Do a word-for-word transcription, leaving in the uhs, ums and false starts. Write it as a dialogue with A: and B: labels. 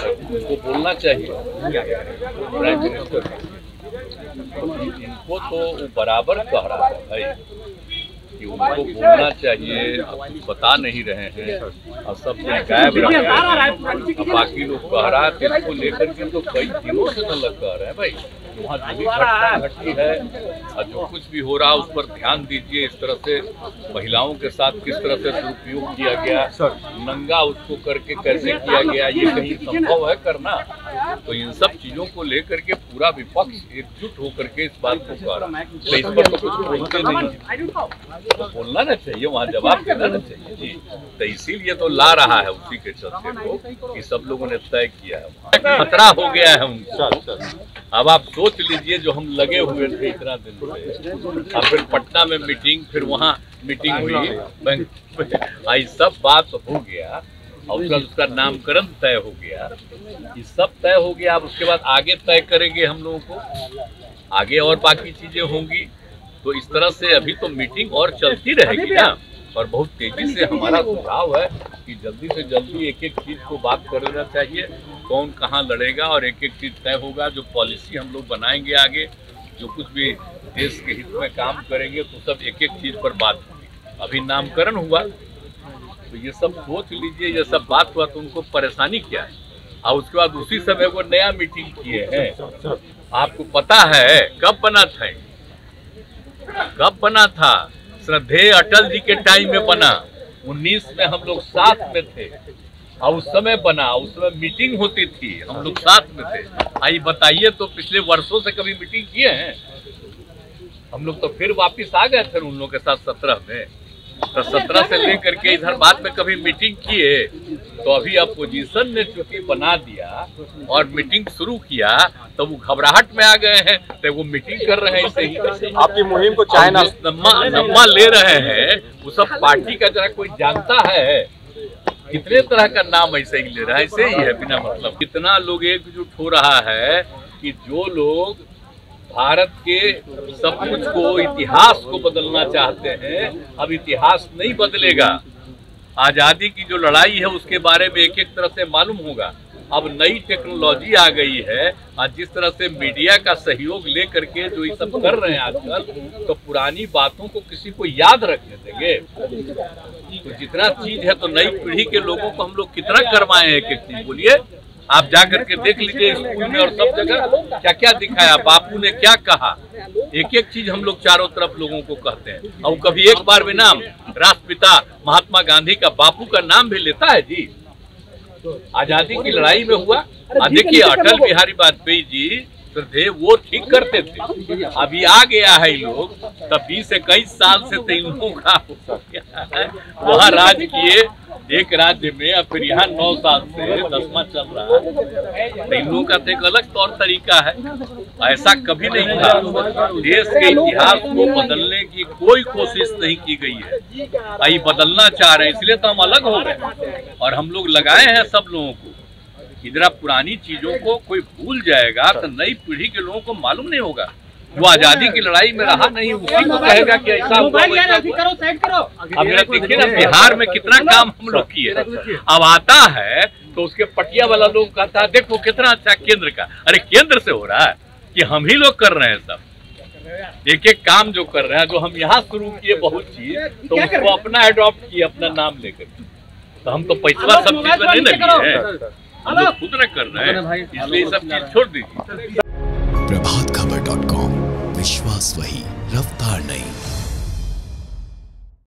A: उनको बोलना चाहिए प्राइम मिनिस्टर। इनको तो वो बराबर कह रहा है भाई कि उनको बोलना चाहिए, अब बता नहीं रहे हैं और सब कुछ गायब रह रहा है। बाकी लोग कह रहा है इसको लेकर के तो कई दिनों से न लग कह रहे हैं भाई वहाँ जो भी घटना घटी है और जो कुछ भी हो रहा है उस पर ध्यान दीजिए। इस तरह से महिलाओं के साथ किस तरह से दुरुपयोग किया गया, नंगा उसको करके कैसे किया गया, ये कहीं संभव है करना? तो इन सब चीजों को लेकर के पूरा विपक्ष एकजुट होकर के इस बात को कह रहा है। तो इस पर तो कुछ बोलते नहीं, तो बोलना ना चाहिए, वहाँ जवाब देना ना चाहिए जी। तो इसीलिए तो ला रहा है उसी के चलते को कि सब लोगों ने तय किया है, खतरा हो गया है उनको। अब आप सोच लीजिए जो हम लगे हुए थे इतना दिन से, और फिर पटना में मीटिंग, फिर वहाँ मीटिंग हुई, आई सब बात हो गया और उसका उसका नामकरण तय हो गया, ये सब तय हो गया। अब उसके बाद आगे तय करेंगे हम लोगों को, आगे और बाकी चीजें होंगी। तो इस तरह से अभी तो मीटिंग और चलती रहेगी ना, और बहुत तेजी से हमारा सुझाव है कि जल्दी से जल्दी एक एक चीज को बात कर लेना चाहिए, कौन कहाँ लड़ेगा और एक एक चीज तय होगा। जो पॉलिसी हम लोग बनाएंगे आगे, जो कुछ भी देश के हित में काम करेंगे, तो सब एक एक चीज पर बात होगी। अभी नामकरण हुआ तो ये सब सोच लीजिए, ये सब बात हुआ तो उनको परेशानी क्या है। और उसके बाद उसी समय वो नया मीटिंग किए हैं। आपको पता है कब बना था, कब बना था? श्रद्धेय अटल जी के टाइम में बना, उन्नीस में हम लोग साथ में थे और उस समय बना, उस समय मीटिंग होती थी, हम लोग साथ में थे। आई बताइए तो पिछले वर्षों से कभी मीटिंग किए हैं हम लोग? तो फिर वापिस आ गए थे उन लोगों के साथ सत्रह में, तो सत्रह से लेकर के इधर बाद में कभी मीटिंग किए? तो अभी अपोजिशन ने चूंकि बना दिया और मीटिंग शुरू किया तो वो घबराहट में आ गए हैं, तो वो मीटिंग कर रहे हैं। ऐसे ही
B: आपकी मुहिम को चाइना
A: नम्मा नम्मा ले रहे हैं, वो सब पार्टी का जरा कोई जानता है? कितने तरह का नाम ऐसे ही ले रहा है, ऐसे ही है बिना मतलब। कितना लोग एकजुट हो रहा है कि जो लोग भारत के सब कुछ को, इतिहास को बदलना चाहते हैं, अब इतिहास नहीं बदलेगा। आजादी की जो लड़ाई है उसके बारे में एक एक तरह से मालूम होगा। अब नई टेक्नोलॉजी आ गई है और जिस तरह से मीडिया का सहयोग लेकर के जो ये सब कर रहे हैं आजकल, तो पुरानी बातों को किसी को याद रखने देंगे? तो जितना चीज है तो नई पीढ़ी के लोगों को हम लोग कितना करवाए हैं एक एक चीज, बोलिए। आप जा करके देख लीजिए स्कूल में और सब जगह क्या क्या दिखाया, बापू ने क्या कहा, एक एक चीज हम लोग चारों तरफ लोगों को कहते हैं। और कभी एक बार भी नाम राष्ट्रपिता महात्मा गांधी का, बापू का नाम भी लेता है जी? आजादी की लड़ाई में हुआ। देखिए अटल बिहारी वाजपेयी जी थे, वो ठीक करते थे। अभी आ गया है लोग, तब बीस इक्कीस साल से तो इन लोगों का वहाँ राज किए एक राज्य में, और फिर यहाँ नौ साल से दसवां चल रहा है। तो इन लोगों का तो एक अलग तौर तरीका है, ऐसा कभी नहीं था। देश के इतिहास को बदलने की कोई कोशिश नहीं की गई है, यही बदलना चाह रहे हैं, इसलिए तो हम अलग हो गए। और हम लोग लगाए हैं सब लोगों को, इधर पुरानी चीजों को कोई भूल जाएगा तो नई पीढ़ी के लोगों को मालूम नहीं होगा। वो आजादी की लड़ाई में रहा नहीं, उसी को कहेगा कि ऐसा हुआ वैसा हुआ। अब देखिए ना बिहार में कितना काम हम लोग किए, अब आता है तो उसके पटिया वाला लोग कहता है देखो कितना अच्छा केंद्र का। अरे केंद्र से हो रहा है कि हम ही लोग कर रहे हैं सब, एक एक काम जो कर रहे हैं, जो हम यहाँ शुरू किए बहुत चीज, तो उसको अपना एडॉप्ट किए अपना नाम लेकर। तो हम तो पैसा सब चीज में नहीं लगे हैं, हम लोग खुद न कर रहे हैं, इसलिए सब चीज छोड़ दीजिए।
C: प्रभात खबर डॉट कॉम, विश्वास वही, रफ्तार नहीं।